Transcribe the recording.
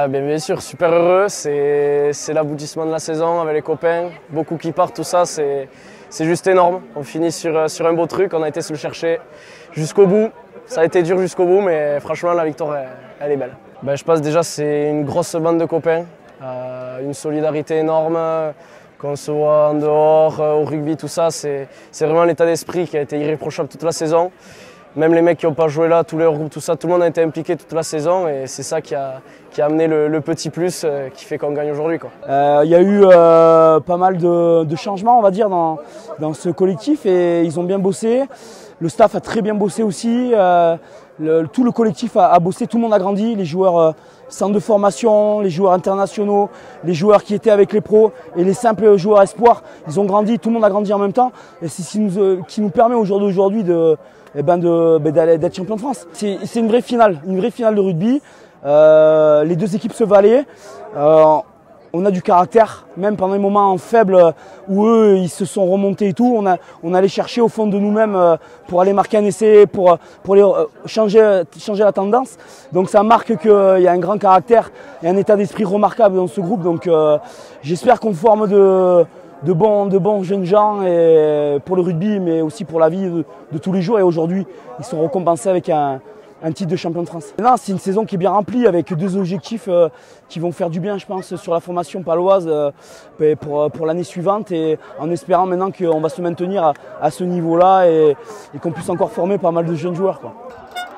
Bien sûr, super heureux. C'est l'aboutissement de la saison avec les copains. Beaucoup qui partent, tout ça, c'est juste énorme. On finit sur un beau truc. On a été se le chercher jusqu'au bout. Ça a été dur jusqu'au bout, mais franchement, la victoire, elle est belle. Je pense déjà c'est une grosse bande de copains. Une solidarité énorme. Qu'on se voit en dehors, au rugby, tout ça, c'est vraiment l'état d'esprit qui a été irréprochable toute la saison. Même les mecs qui n'ont pas joué là, tous les groupes, tout ça, tout le monde a été impliqué toute la saison et c'est ça qui a amené le petit plus qui fait qu'on gagne aujourd'hui. Il y a eu pas mal de changements, on va dire, dans ce collectif et ils ont bien bossé. Le staff a très bien bossé aussi. Tout le collectif a bossé, tout le monde a grandi. Les joueurs centre de formation, les joueurs internationaux, les joueurs qui étaient avec les pros et les simples joueurs espoirs, ils ont grandi, tout le monde a grandi en même temps. Et c'est ce qui nous permet aujourd'hui d'être champion de France. C'est une vraie finale de rugby. Les deux équipes se valaient. On a du caractère, même pendant les moments faibles où eux ils se sont remontés et tout, on allait chercher au fond de nous-mêmes pour aller marquer un essai, pour changer la tendance. Donc ça marque qu'il y a un grand caractère et un état d'esprit remarquable dans ce groupe. Donc j'espère qu'on forme de bons jeunes gens et pour le rugby, mais aussi pour la vie de tous les jours. Et aujourd'hui, ils sont récompensés avec un titre de champion de France. C'est une saison qui est bien remplie avec deux objectifs qui vont faire du bien, je pense, sur la formation paloise pour l'année suivante et en espérant maintenant qu'on va se maintenir à ce niveau-là et qu'on puisse encore former pas mal de jeunes joueurs, quoi.